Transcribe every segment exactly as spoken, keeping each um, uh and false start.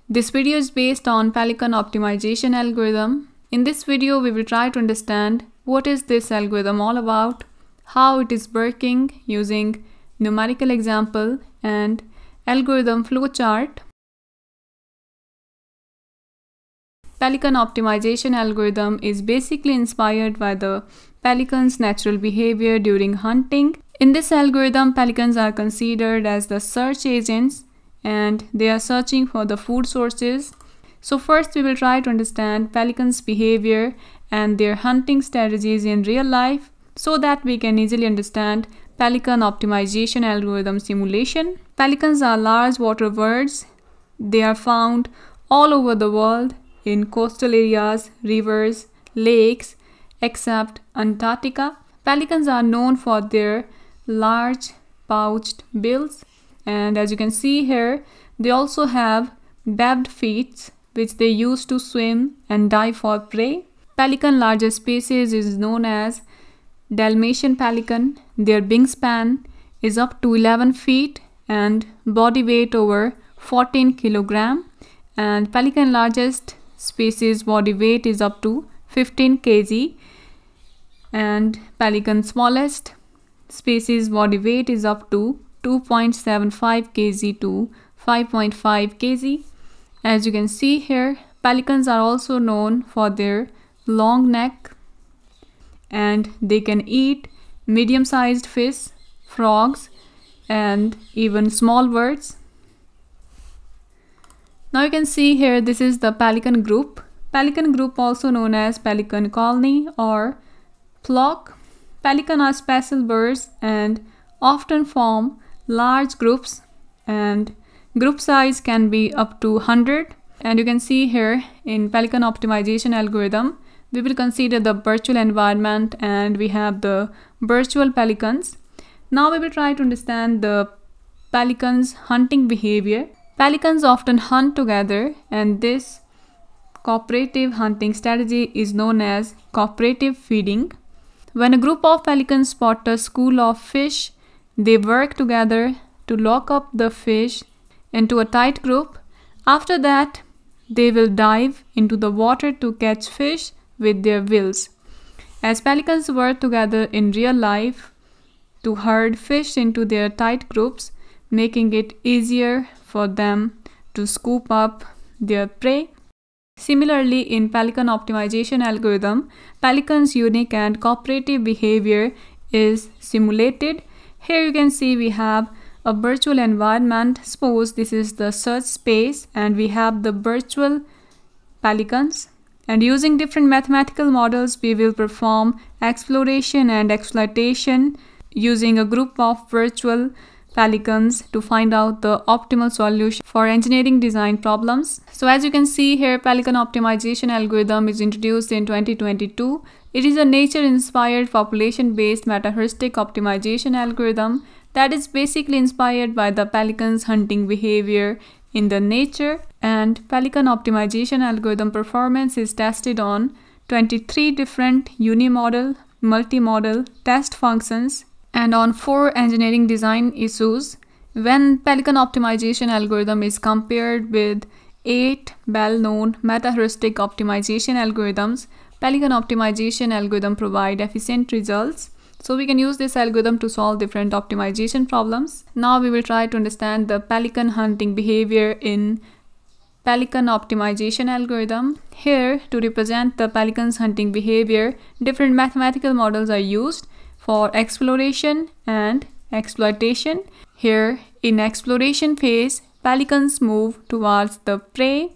This video is based on Pelican optimization algorithm. In this video, we will try to understand what is this algorithm all about, how it is working using numerical example and algorithm flowchart. Pelican optimization algorithm is basically inspired by the pelican's natural behavior during hunting. In this algorithm, pelicans are considered as the search agents and they are searching for the food sources. So first we will try to understand pelicans' behavior and their hunting strategies in real life so that we can easily understand Pelican optimization algorithm simulation. Pelicans are large water birds. They are found all over the world in coastal areas, rivers, lakes, except Antarctica. Pelicans are known for their large pouched bills, and as you can see here, they also have webbed feet which they use to swim and dive for prey. Pelican largest species is known as Dalmatian pelican. Their wingspan is up to eleven feet and body weight over fourteen kilograms, and pelican largest species body weight is up to fifteen kilograms, and pelican smallest species body weight is up to two point seven five kilograms to five point five kilograms. As you can see here, pelicans are also known for their long neck and they can eat medium-sized fish, frogs and even small birds. Now you can see here, this is the pelican group. Pelican group, also known as pelican colony or flock. Pelican are special birds and often form large groups, and group size can be up to one hundred. And you can see here in Pelican optimization algorithm, we will consider the virtual environment and we have the virtual pelicans. Now we will try to understand the pelicans' hunting behavior. Pelicans often hunt together, and this cooperative hunting strategy is known as cooperative feeding. When a group of pelicans spot a school of fish, they work together to lock up the fish into a tight group. After that, they will dive into the water to catch fish with their wills. As pelicans work together in real life to herd fish into their tight groups, making it easier for them to scoop up their prey. Similarly, in Pelican optimization algorithm, pelicans' unique and cooperative behavior is simulated. Here you can see we have a virtual environment. Suppose this is the search space and we have the virtual pelicans, and using different mathematical models we will perform exploration and exploitation using a group of virtual pelicans to find out the optimal solution for engineering design problems. So as you can see here, Pelican optimization algorithm is introduced in twenty twenty-two. It is a nature-inspired population-based meta-heuristic optimization algorithm that is basically inspired by the pelicans' hunting behavior in the nature, and Pelican optimization algorithm performance is tested on twenty-three different unimodal, multimodal test functions and on four engineering design issues. When Pelican optimization algorithm is compared with eight well-known meta-heuristic optimization algorithms, Pelican optimization algorithm provide efficient results. So we can use this algorithm to solve different optimization problems. Now we will try to understand the pelican hunting behavior in Pelican optimization algorithm. Here, to represent the pelicans hunting behavior, different mathematical models are used for exploration and exploitation. Here, in exploration phase, pelicans move towards the prey.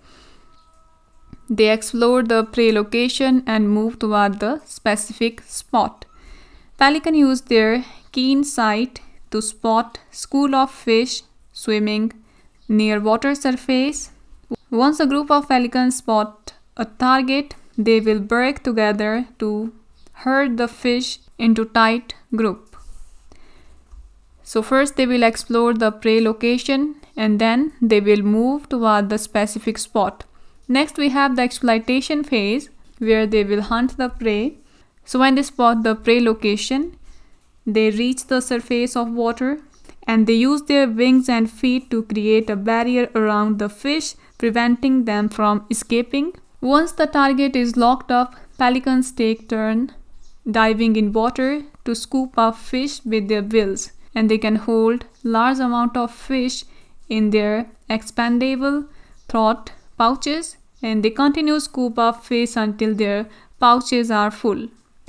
They explore the prey location and move toward the specific spot. Pelican use their keen sight to spot school of fish swimming near water surface. Once a group of pelicans spot a target, they will work together to herd the fish into tight group. So first they will explore the prey location and then they will move toward the specific spot. Next we have the exploitation phase where they will hunt the prey. So when they spot the prey location, they reach the surface of water and they use their wings and feet to create a barrier around the fish, preventing them from escaping. Once the target is locked up, pelicans take turn diving in water to scoop up fish with their bills, and they can hold large amount of fish in their expandable throat pouches, and they continue scoop up fish until their pouches are full.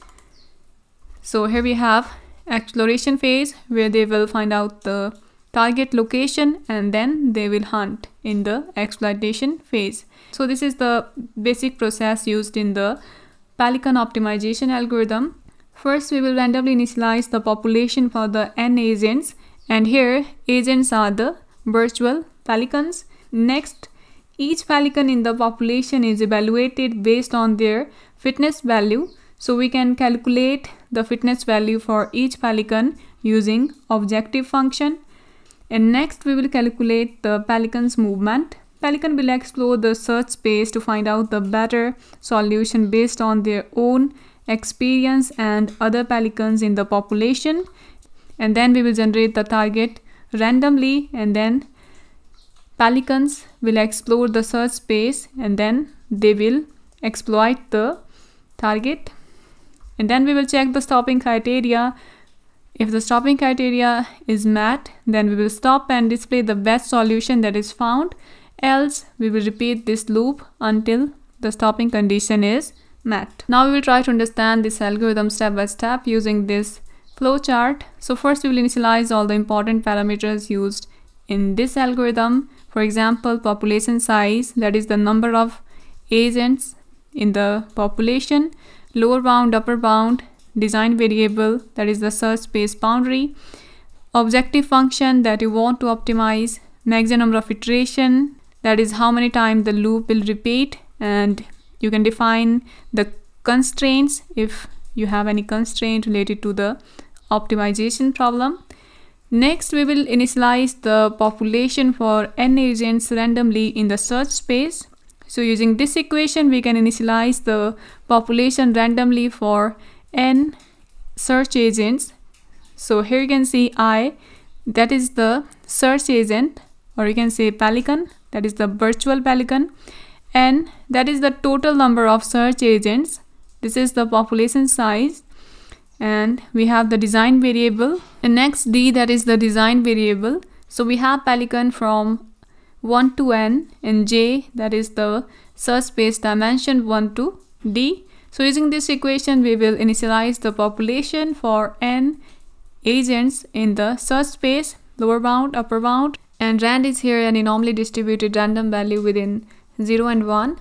So here we have exploration phase, where they will find out the target location and then they will hunt in the exploitation phase. So this is the basic process used in the pelican optimization algorithm. First, we will randomly initialize the population for the N agents, and here agents are the virtual pelicans. Next, each pelican in the population is evaluated based on their fitness value. So we can calculate the fitness value for each pelican using objective function. And next we will calculate the pelican's movement. Pelican will explore the search space to find out the better solution based on their own experience and other pelicans in the population. And then we will generate the target randomly, and then pelicans will explore the search space and then they will exploit the target. And then we will check the stopping criteria. If the stopping criteria is met, then we will stop and display the best solution that is found. Else, we will repeat this loop until the stopping condition is met. Now we will try to understand this algorithm step by step using this flowchart. So first we will initialize all the important parameters used in this algorithm. For example, population size, that is the number of agents in the population. Lower bound, upper bound, design variable, that is the search space boundary. Objective function that you want to optimize. Maximum number of iteration, that is how many times the loop will repeat, and you can define the constraints if you have any constraint related to the optimization problem. Next, we will initialize the population for N agents randomly in the search space. So using this equation, we can initialize the population randomly for N search agents. So here you can see I, that is the search agent, or you can say pelican, that is the virtual pelican. N, that is the total number of search agents. This is the population size. And we have the design variable. And next D, that is the design variable. So we have pelican from one to N, and J, that is the search space dimension one to D. So using this equation, we will initialize the population for N agents in the search space, lower bound, upper bound, and rand is here an anomaly distributed random value within zero and one.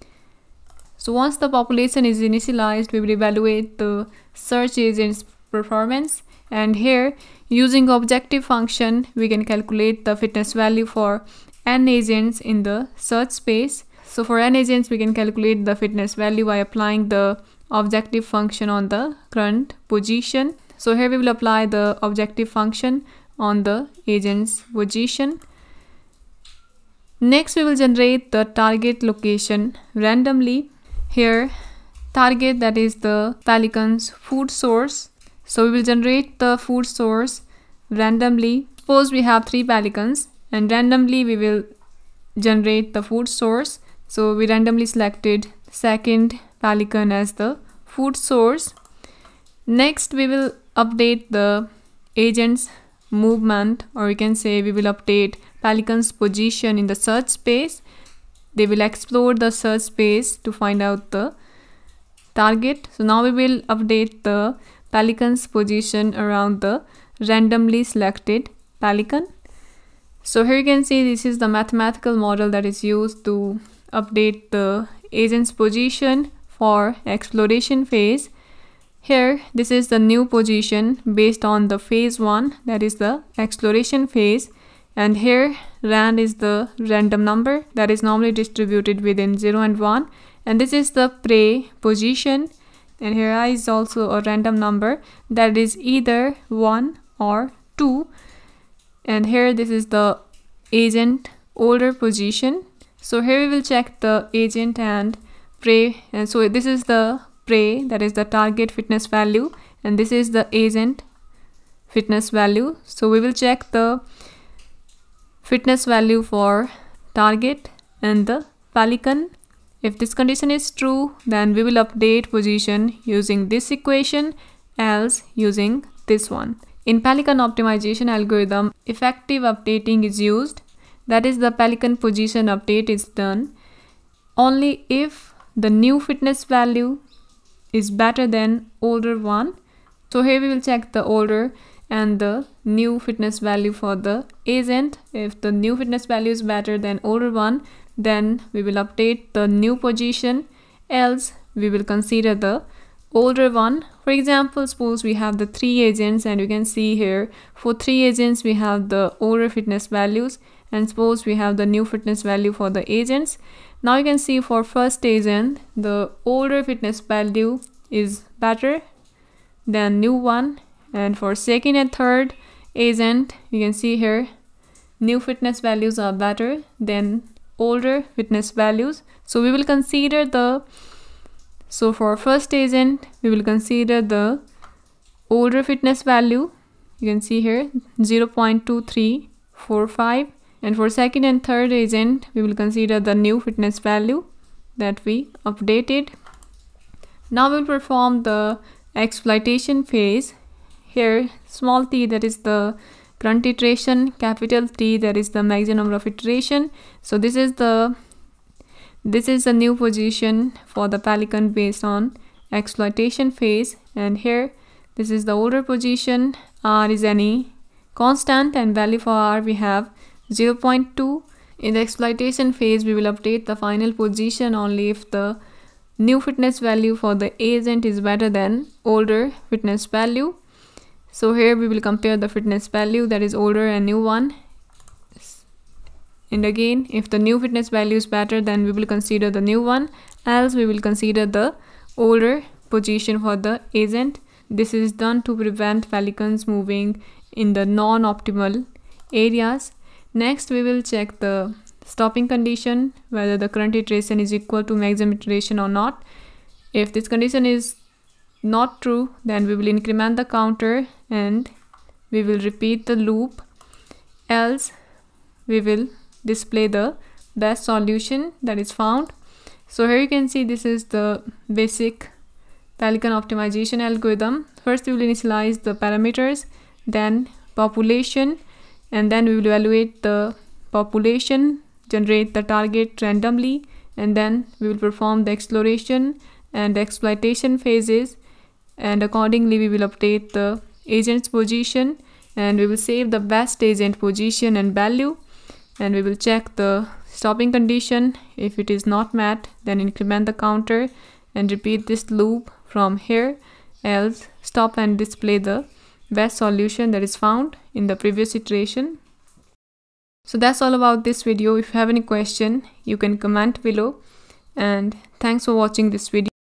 So once the population is initialized, we will evaluate the search agent's performance, and here using objective function, we can calculate the fitness value for N agents in the search space. So for N agents, we can calculate the fitness value by applying the objective function on the current position. So here we will apply the objective function on the agent's position. Next, we will generate the target location randomly. Here, target, that is the pelican's food source. So we will generate the food source randomly. Suppose we have three pelicans, and randomly we will generate the food source. So we randomly selected second pelican as the food source. Next, we will update the agent's movement, or we can say we will update pelican's position in the search space. They will explore the search space to find out the target. So now we will update the pelican's position around the randomly selected pelican. So here you can see this is the mathematical model that is used to update the agent's position for exploration phase. Here, this is the new position based on the phase one, that is the exploration phase. And here, rand is the random number that is normally distributed within zero and one. And this is the prey position. And here I is also a random number that is either one or two. And here this is the agent older position. So here we will check the agent and prey. And so this is the prey, that is the target fitness value. And this is the agent fitness value. So we will check the fitness value for target and the pelican. If this condition is true, then we will update position using this equation, else using this one. In pelican optimization algorithm, effective updating is used. That is, the pelican position update is done only if the new fitness value is better than older one. So here we will check the older and the new fitness value for the agent. If the new fitness value is better than older one, then we will update the new position, else we will consider the older one. For example, suppose we have the three agents, and you can see here for three agents we have the older fitness values, and suppose we have the new fitness value for the agents. Now you can see for first agent the older fitness value is better than new one, and for second and third agent you can see here new fitness values are better than older fitness values. So we will consider the so for first agent we will consider the older fitness value. You can see here zero point two three four five, and for second and third agent we will consider the new fitness value that we updated. Now we will perform the exploitation phase. Here small t, that is the current iteration, capital T, that is the maximum number of iteration. So this is the this is the new position for the pelican based on exploitation phase, and here this is the older position. R is any constant, and value for R we have zero point two. In the exploitation phase we will update the final position only if the new fitness value for the agent is better than older fitness value. So here we will compare the fitness value, that is older and new one, and again if the new fitness value is better then we will consider the new one, else we will consider the older position for the agent. This is done to prevent pelicans moving in the non-optimal areas. Next we will check the stopping condition, whether the current iteration is equal to maximum iteration or not. If this condition is not true, then we will increment the counter and we will repeat the loop, else we will display the best solution that is found. So here you can see this is the basic pelican optimization algorithm. First we will initialize the parameters, then population, and then we will evaluate the population, generate the target randomly, and then we will perform the exploration and exploitation phases, and accordingly we will update the agent's position, and we will save the best agent position and value, and we will check the stopping condition. If it is not met, then increment the counter and repeat this loop from here, else stop and display the best solution that is found in the previous iteration. So that's all about this video. If you have any question, you can comment below, and thanks for watching this video.